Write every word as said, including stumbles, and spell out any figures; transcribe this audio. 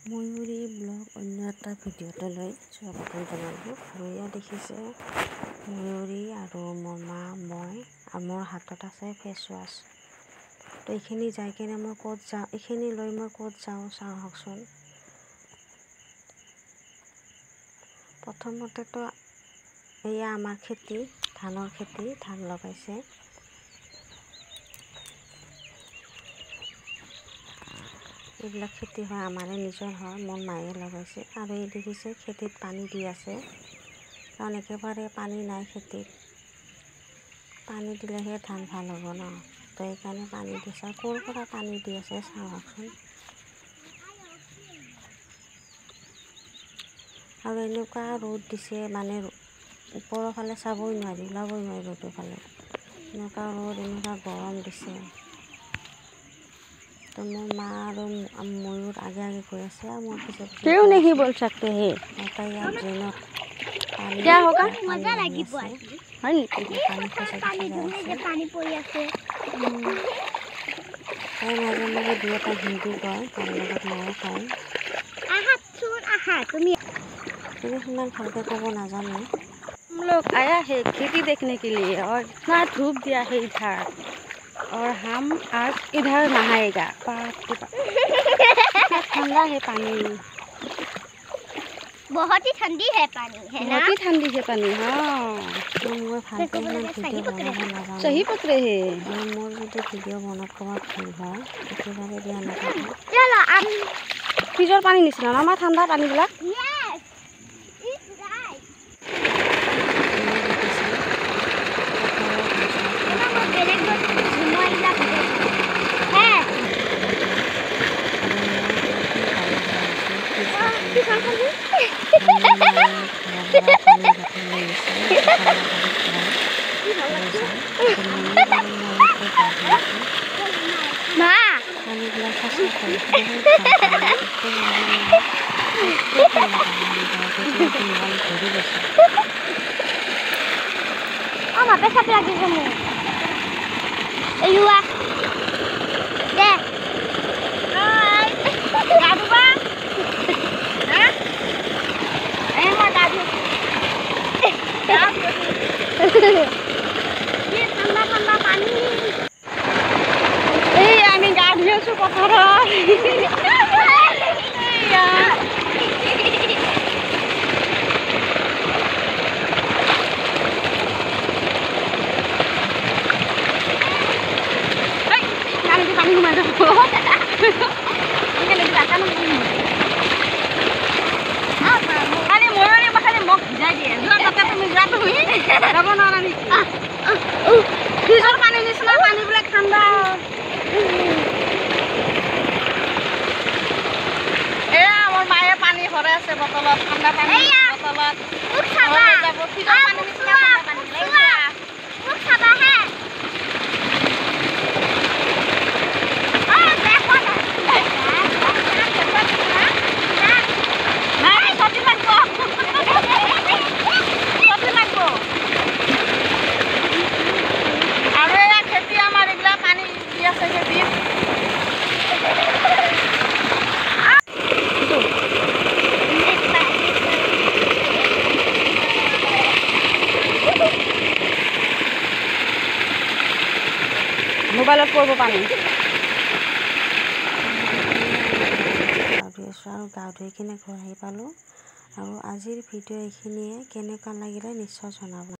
ময়ূৰী blog অন্য এটা ভিডিঅ'টোলৈ স্বাগতম জনালোঁ। আৰু এয়া দেখিছে ময়ূৰী আৰু মোৰ মা, মই আৰু মোৰ হাতত আছে ফেচ ৱাছ। তো এইখিনি যাই কিনে মই ক'ত যাওঁ, এইখিনি লৈ মই ক'ত যাওঁ চাওঁ আহকচোন। প্ৰথমতেতো এয়া আমাৰ খেতি, ধানৰ খেতি, ধান লগাইছে। এইবিলাক খেতি হয়, আমাৰে নিজৰ হয়, মোৰ মায়ে লগাইছে। আৰু এই দেখিছে খেতিত পানী দি আছে, কাৰণ একেবাৰে পানী নাই খেতিত। পানী দিলেহে ধান ভাল হ'ব ন, তো সেইকাৰণে পানী দিছে। ক'ৰ পৰা পানী দি আছে চাওকচোন। আৰু এনেকুৱা ৰ'দ দিছে, মানে ওপৰৰ ফালে চাবই নোৱাৰি, ওলাবই নোৱাৰি ৰ'দৰ ফালে। এনেকুৱা ৰ'দ, এনেকুৱা গৰম দিছে। तो मोर माँ और मयूर आगे आगे गई আছে और मोर पीछे पीछे क्यों नहीं बोल सकते हैं? होता यार ट्रेनत पानी क्या होगा? मजा लगी पानी पानी खसे पानी खसे पानी पड़ी আছে তাই মাজে মাজে দুই এটা হিন্দী কয়, তাৰ লগত ময়ো কওঁ। আহা চোন আহা তুমি কিন্তু সিমান ভালকে ক'ব নাজানো। हम लोग आया है खेती देखने के लिए और इतना धूप दिया है इधर और हम आज इधर नहाएगा। ठंडा है पानी, बहुत ही ठंडी है पानी, है ना? बहुत ही ठंडी है पानी। हाँ মই ভালকে ইমান ভিডিঅ' বনাব নাজানো। सही पकड़े है। আৰু মোৰ যদি ভিডিঅ' বনাত ক'ৰবাত ভুল হয় একেবাৰে বেয়া নাপাব। चलो हम फ्रिजर पानी निचिना ना আমাৰ ঠাণ্ডা পানীবিলাক। यस इट्स राइट ना मैं बेलेग बात घुमाइला है माँ oh ma pesap lagi kamu Elua deh hai gadu bang hah eh mau gadu gadu ini tambah tambah panik এই আমি গা ধুই আছো পথাৰত। পানী সোমাই যাব খালি ময়ূৰী খালি মোক ভিজাই দিয়ে তাতে তুমি যোৱা তুমি যাব নোৱাৰা নেকি? ফ্ৰিজৰ পানী নিচিনা পানীবিলাক ঠাণ্ডা। এয়া মোৰ মায়ে পানী ভৰাই আছে বটলত, ঠাণ্ডা পানী বটলত। যাব ফ্ৰিজৰ পানী নিচিনা ঠাণ্ডা পানী। মোবাইলত পড়ব পানী। গা ধুই আছোঁ আৰু গা ধুই কিনে ঘৰ আহি পালোঁ। আৰু আজিৰ ভিডিঅ' এইখিনিয়ে, কেনেকুৱা লাগিলে নিশ্চয় জনাব।